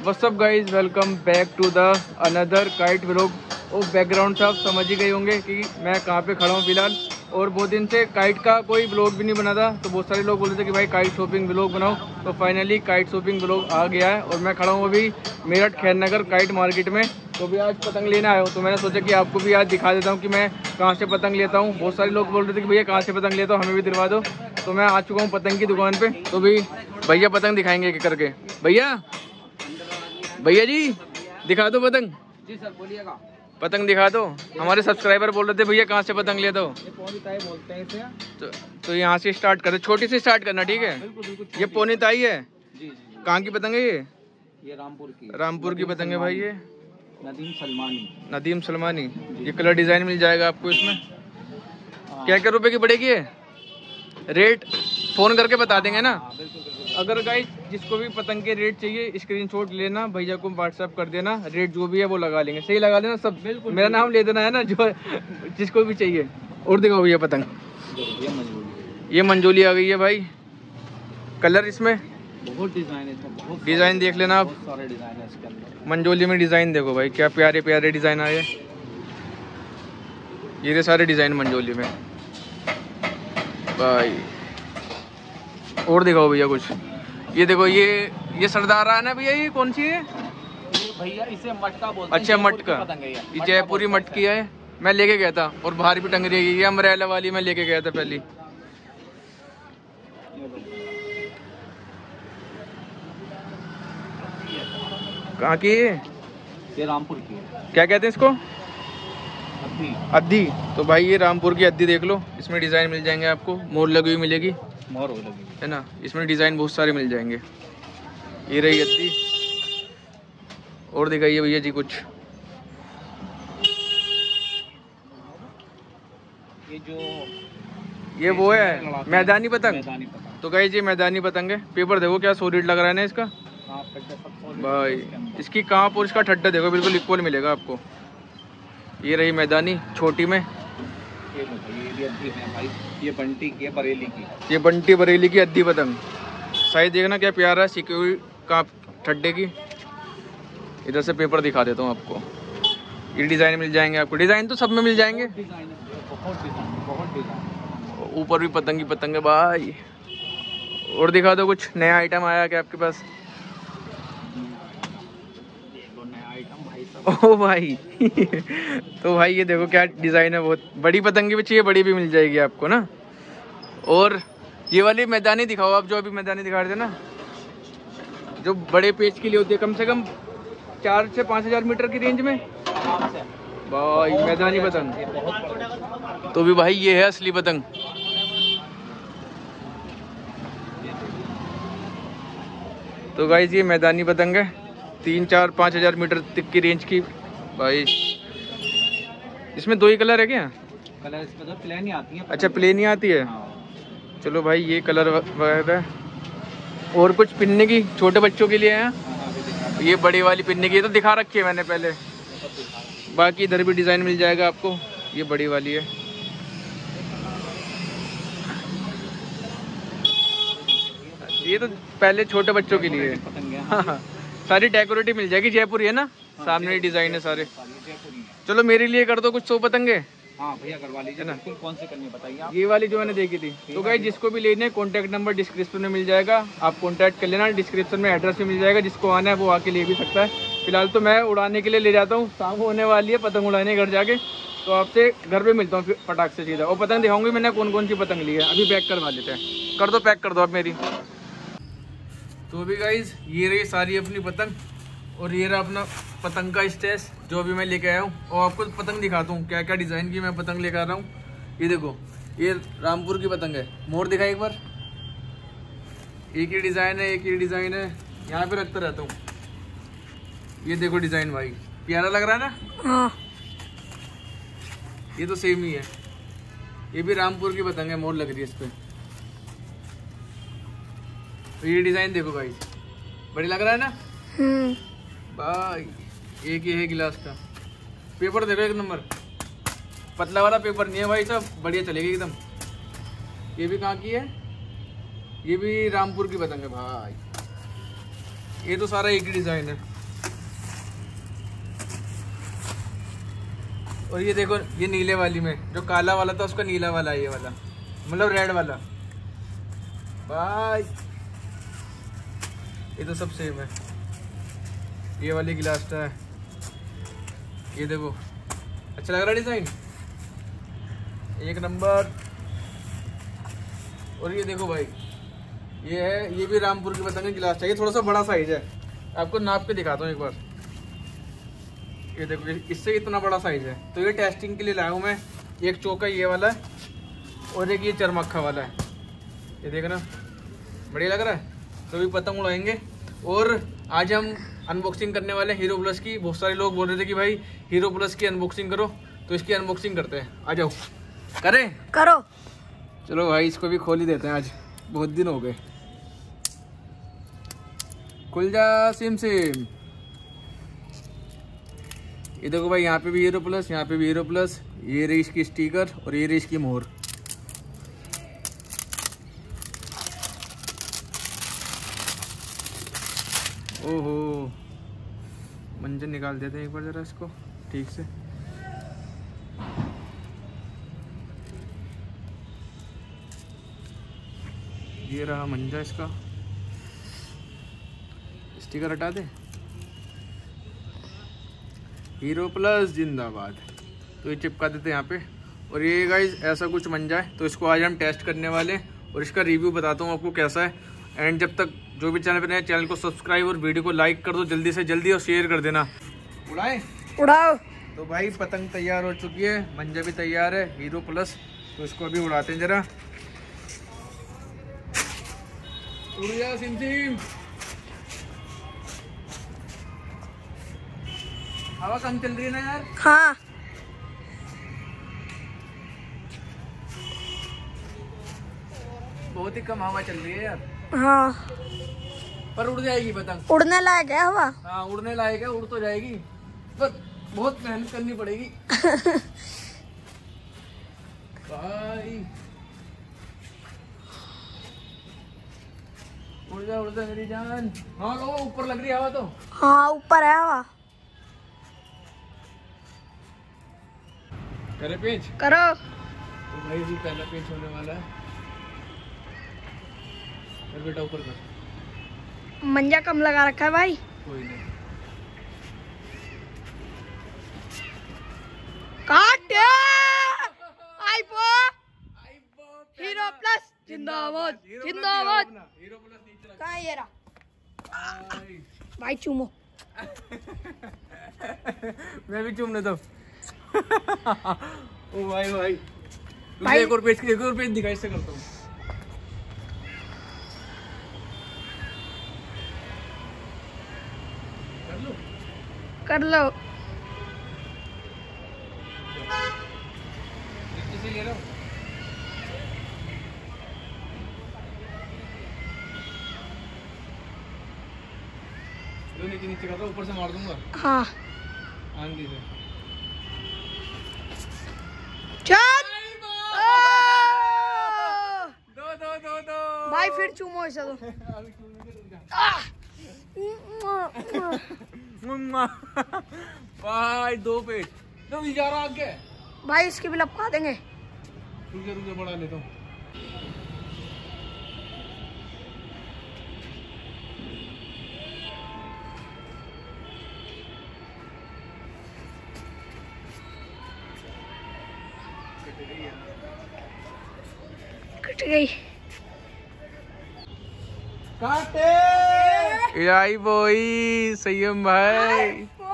What's up guys, welcome back to the another kite vlog. और background से आप समझ ही गए होंगे कि मैं कहाँ पे खड़ा हूँ फिलहाल। और बहुत दिन से काइट का कोई व्लॉग भी नहीं बना था, तो बहुत सारे लोग बोल रहे थे कि भाई काइट शॉपिंग व्लॉग बनाओ। तो फाइनली काइट शॉपिंग व्लॉग आ गया है और मैं खड़ा हूँ अभी मेरठ खैर नगर काइट मार्केट में। तो भी आज पतंग लेने आया हूँ, तो मैंने सोचा कि आपको भी आज दिखा देता हूँ कि मैं कहाँ से पतंग लेता हूँ। बहुत सारे लोग बोल रहे थे कि भैया कहाँ से पतंग लेता हूँ, हमें भी दिलवा दो। तो मैं आ चुका हूँ पतंग की दुकान पे। तो भी भैया पतंग दिखाएंगे एक करके। भैया जी दिखा दो पतंग। जी सर बोलिएगा। पतंग दिखा दो। हमारे सब्सक्राइबर बोल रहे थे भैया कहाँ से पतंग ले दो। ये पौनी ताई बोलते हैं इसे। तो यहाँ से स्टार्ट करें, छोटी से स्टार्ट करना, ठीक है। बिल्कुल बिल्कुल। ये पौनी ताई है। जी। कहाँ की पतंग है ये रामपुर की। रामपुर की पतंग है भाई। ये नदीम सलमानी। ये कलर डिजाइन मिल जाएगा आपको इसमें। क्या क्या रुपए की पड़ेगी ये? रेट फोन करके बता देंगे ना। बिल्कुल। अगर गाइस जिसको भी पतंग के रेट चाहिए स्क्रीनशॉट लेना, भैया को व्हाट्सएप कर देना, रेट जो भी है वो लगा लेंगे। सही लगा लेना सब। बिल्कुल मेरा नाम ले देना है ना, जो जिसको भी चाहिए। और दिखाओ भैया पतंग। ये मंजोली आ गई है भाई। कलर इसमें बहुत डिजाइन है, बहुत डिजाइन देख लेना आप। बहुत सारे डिजाइन है इसके अंदर। मंजोली में डिजाइन देखो भाई, क्या प्यारे प्यारे डिजाइन आए। ये सारे डिजाइन मंजोली में भाई। और दिखाओ भैया कुछ। ये देखो ये सरदार है ना भैया, ये कौन सी है? ये भैया इसे मटका बोलते हैं। अच्छा मटका, ये जयपुरी मटकी है। मैं लेके गया था और बाहर भी टंग रही है। ये अम्ब्रेला वाली मैं लेके गया था पहली। कहाँ की है? ये रामपुर की है। क्या कहते हैं इसको? अद्दी। तो भाई ये रामपुर की अद्दी देख लो। इसमें डिजाइन मिल जाएंगे आपको, मोर लगी हुई मिलेगी, मोर लगी है ना। इसमें डिजाइन बहुत सारे मिल जाएंगे। ये रही अद्दी। और दिखाइए भैया जी कुछ। ये जो ये वो है मैदानी पतंग। तो गाइस ये मैदानी पतंग है। पेपर देखो क्या सॉलिड लग रहा है ना इसका भाई। इसकी कांप और इसका ठड्डा देखो, बिल्कुल इक्वल मिलेगा आपको। ये रही मैदानी छोटी में। ये बंटी की बरेली की। ये बंटी बरेली की अद्दी पतंग। साइज देखना क्या प्यारा है, सिकी हुई कांप ठड्डे की। इधर से पेपर दिखा देता हूँ आपको। ये डिजाइन मिल जाएंगे आपको। डिजाइन तो सब में मिल जाएंगे। बहुत डिजाइन। ऊपर भी पतंग ही पतंग है भाई। और दिखा दो कुछ नया आइटम आया क्या आपके पास? ओ भाई तो भाई ये देखो क्या डिजाइन है। बहुत बड़ी पतंग भी चाहिए, बड़ी भी मिल जाएगी आपको ना। और ये वाली मैदानी दिखाओ आप, जो अभी मैदानी दिखा रहे थे ना, जो बड़े पेज के लिए होती है, कम से कम 4 से 5 हज़ार मीटर की रेंज में भाई मैदानी पतंग। तो भी भाई ये है असली पतंग। तो गाइस ये मैदानी पतंग है, 3, 4, 5 हज़ार मीटर तक की रेंज की भाई। इसमें 2 ही कलर है क्या? कलर इसमें तो प्लेन ही आती है। अच्छा प्लेन ही आती है। चलो भाई ये कलर वगैरह। और कुछ पिन्ने की छोटे बच्चों के लिए है। ये बड़ी वाली पिन्ने की तो दिखा रखी है मैंने पहले। बाकी इधर भी डिजाइन मिल जाएगा आपको। ये बड़ी वाली है। ये तो पहले छोटे बच्चों के लिए है। हाँ, सारी डेकोरेटिव मिल जाएगी। जयपुरी है ना, सामने डिजाइन है सारे। चलो मेरे लिए कर दो कुछ 100 पतंगे। हाँ भैया करवा लीजिए ना। कौन से करनी बताइए आप? ये वाली जो मैंने देखी थी। तो गाइस जिसको भी लेने, कॉन्टैक्ट नंबर डिस्क्रिप्शन में मिल जाएगा, आप कॉन्टैक्ट कर लेना। डिस्क्रिप्शन में एड्रेस भी मिल जाएगा, जिसको आना है वो आके ले भी सकता है। फिलहाल तो मैं उड़ाने के लिए ले जाता हूँ, शाम होने वाली है पतंग उड़ाने घर जाके। तो आपसे घर पे मिलता हूँ पटाख से सीधा। और पतंग दिखाऊंगी मैंने कौन कौन सी पतंग ली है। अभी पैक करवा लेते हैं। कर दो पैक कर दो आप मेरी। तो अभी गाइज ये रही सारी अपनी पतंग, और ये रहा अपना पतंग का स्टेज जो अभी मैं लेके आया हूँ। और आपको पतंग दिखाता हूँ क्या क्या डिज़ाइन की मैं पतंग लेकर आ रहा हूँ। ये देखो ये रामपुर की पतंग है। मोर दिखाई एक बार। एक ही डिज़ाइन है, एक ही डिज़ाइन है। यहाँ पे रखता रहता हूँ। ये देखो डिज़ाइन भाई, प्यारा लग रहा है ना। हाँ। ये तो सेम ही है। ये भी रामपुर की पतंग है, मोर लग रही है इस पर। तो ये डिज़ाइन देखो भाई, बड़ी लग रहा है ना भाई। एक ही है गिलास का। पेपर देखो एक नंबर, पतला वाला पेपर नहीं है भाई साहब, बढ़िया चलेगी एकदम। ये भी कहाँ की है? ये भी रामपुर की पतंग है भाई। ये तो सारा एक ही डिज़ाइन है। और ये देखो ये नीले वाली में जो काला वाला था उसका नीला वाला है, ये वाला मतलब रेड वाला भाई। ये तो सब सेम है। ये वाली गिलास है, ये देखो अच्छा लग रहा है डिजाइन, एक नंबर। और ये देखो भाई ये है, ये भी रामपुर की पतंग गिलास चाहिए, थोड़ा सा बड़ा साइज है, आपको नाप के दिखाता हूँ एक बार। ये देखो इससे इतना बड़ा साइज है, तो ये टेस्टिंग के लिए लाया हूँ मैं। एक चौका ये वाला है और एक ये चरमक्खा वाला है, ये देखना बढ़िया लग रहा है। तो भी पतंग उड़ाएंगे। और आज हम अनबॉक्सिंग करने वाले हैं हीरो प्लस की। बहुत सारे लोग बोल रहे थे कि भाई हीरो प्लस की अनबॉक्सिंग करो, तो इसकी अनबॉक्सिंग करते हैं। आ जाओ, करें? करो। चलो भाई इसको भी खोल ही देते हैं, आज बहुत दिन हो गए। खुल जा सिम सिम। ये देखो भाई यहाँ पे भी हीरो प्लस, यहाँ पे भी हीरो प्लस, ये रही इसकी स्टिकर और ये रही इसकी मोहर। ओहो, मंजन निकाल देते हैं एक बार जरा इसको ठीक से। ये रहा मंजा, इसका स्टिकर हटा दे। हीरो प्लस जिंदाबाद, तो ये चिपका देते हैं यहाँ पे। और ये गाइस ऐसा कुछ मंजा है, तो इसको आज हम टेस्ट करने वाले हैं और इसका रिव्यू बताता हूँ आपको कैसा है। एंड जब तक जो भी चैनल पे नए, चैनल को सब्सक्राइब और वीडियो को लाइक कर दो जल्दी से जल्दी और शेयर कर देना। उड़ाए? उड़ाओ। तो भाई पतंग तैयार हो चुकी है, मंजा भी तैयार है हीरो प्लस, तो इसको अभी उड़ाते हैं जरा। उड़ जा सिम सिम। हवा कम चल रही है ना यार? हाँ। बहुत ही कम हवा चल रही है यार। हाँ, पर उड़ जाएगी पतंग। उड़ने लायक है हवा। हाँ उड़ने लायक है, उड़ तो जाएगी, पर बहुत मेहनत करनी पड़ेगी भाई। उड़ जा मेरी जान। हाँ लो, ऊपर लग रही है हवा तो। हाँ ऊपर है हवा। करे पेच? करो। तो भाई भी पहला पेच होने वाला है। कर बेटा ऊपर कर। मंजा कम लगा रखा है भाई। कोई नहीं। काट। आईपो हीरो प्लस जिंदाबाद जिंदाबाद। हीरो प्लस नीचे रख। कहाँ है ये रहा? भाई चूमो। मैं भी चूमने दो। ओ भाई भाई, भाई एक और पेज दिखा, इससे करता हूँ। कर लो। नीचे ले लो। नीचे कर रहा हूँ, ऊपर से मार दूंगा। हाँ आंधी से। चल। दो भाई फिर चूमो इसे तो। भाई दो पेज तो जा रहा आगे। भाई इसकी भी लपका देंगे। रुक बढ़ा लेता हूँ। कट गई। काटे आई बोई संयम भाई।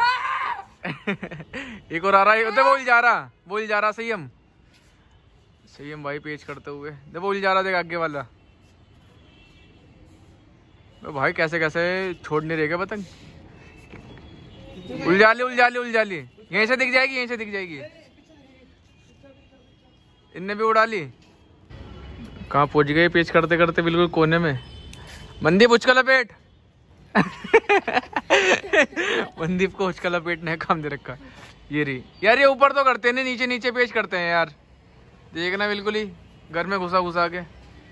एक और आ रहा है, बोल जा रहा संयम भाई पेच करते हुए। दे बोल जा रहा, देख आगे वाला। तो भाई कैसे कैसे छोड़ नहीं रहेगा पतंग। उलझा ली। यहीं से दिख जाएगी। इनने भी उड़ा ली। कहाँ पहुंच गए पेच करते करते, बिल्कुल कोने में। मनदीप उचका लपेट। मनदीप को उचका लपेट ने काम दे रखा। ये रही यार, ये ऊपर तो करते नहीं, नीचे पेच करते हैं यार। देखना बिल्कुल ही घर में घुसा के।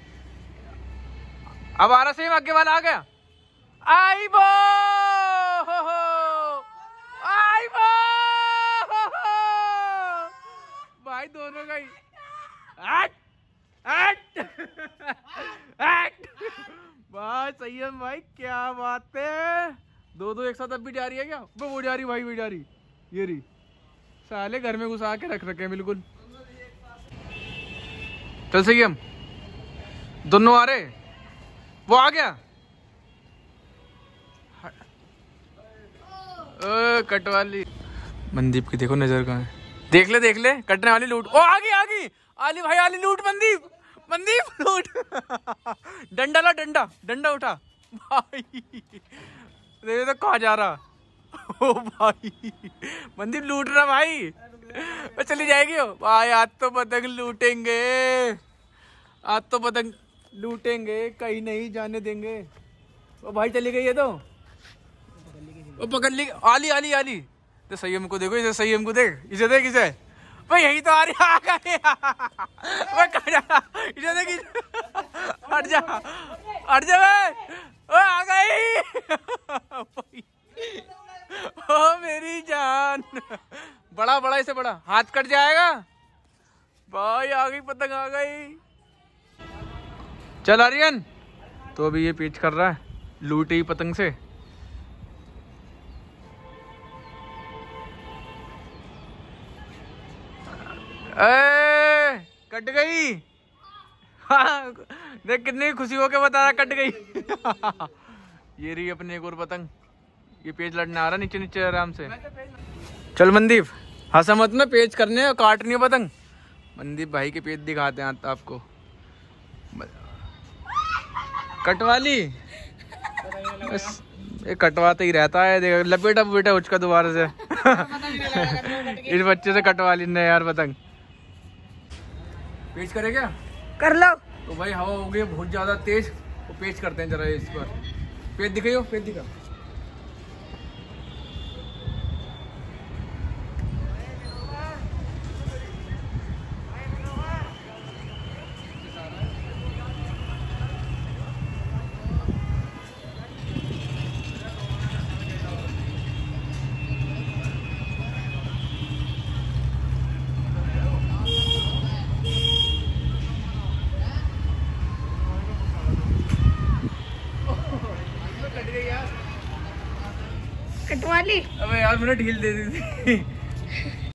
अब आ रहा सही, आगे वाला आ गया। आई बो भाई दोनों का ही। हट हट हट भाई संयम भाई, क्या बात है। दो दो एक साथ अब भी जा रही है क्या? वो जा रही भाई, वो जा रही, ये रही। साले घर में घुसा के रख रखे हैं बिल्कुल। चल संयम, दोनों आ रहे, वो आ गया। कटवाली मनदीप की देखो नजर कहाँ है। देख ले कटने वाली लूट। ओ आ गई आली भाई, आली लूट। मनदीप लूट। डंडा ला, डंडा उठा भाई। देख तो कहाँ जा रहा। ओ भाई मनदीप लूट रहा भाई। चली जाएगी वो भाई। आज तो पतंग लूटेंगे, आज तो पतंग लूटेंगे, कहीं नहीं जाने देंगे। ओ भाई चली गई है तो वो पकड़ ली। आली तो संयम को देखो, इसे संयम को देख, इसे देख, इसे भाई यही तो आ रही। आ गए इसे देख, हट जा भाई। ओ आ गई। ओ मेरी जान, बड़ा इसे बड़ा, हाथ कट जाएगा भाई। आ गई पतंग, आ गई। चल आर्यन, तो अभी ये पीच कर रहा है लूटी ही पतंग से। कट गई। हाँ, देख कितनी खुशी होके बता रहा कट गई। ये रही अपनी एक और पतंग। ये पेज लड़ने आ रहा नीचे आराम से। चल मनदीप, हंसा मत ना, पेज करने और काटनी है पतंग। मनदीप भाई के पेज दिखाते हैं आपको। कटवाली बस ये कटवाता ही रहता है। देख लपेटा बेटा उसका दोबारा से। इस बच्चे से कटवा ली ने यार पतंग। पेच करे क्या? कर लो। तो भाई हवा हो गई बहुत ज्यादा तेज, तो पेच करते हैं जरा इस पर। पेच दिखाइयो, पेच दिखा। कटवा ली। अबे यार मैंने ढील दे दी थी।